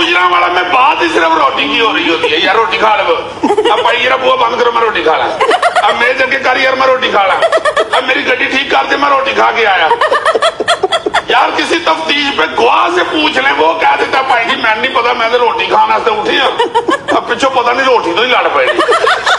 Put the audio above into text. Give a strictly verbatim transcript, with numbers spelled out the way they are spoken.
गुजरा वाला मैं बात ही सिर्फ रोटी की हो रही होती है। यार रोटी खा लो, अब भाई ये बुआ बंद करो, मैं रोटी खा ला। अब मेरे जगह कर यार, मैं रोटी खा ला। अब मेरी गड्डी ठीक कर दे, मैं रोटी खा के आया। यार किसी तफ्तीश पे गवाह से पूछ लें, वो कह देता भाई जी मैं नहीं पता, मैं तो रोटी खाने से उठी हूं। अब पिछो पता नहीं रोटी तो ही लड़ पड़ी।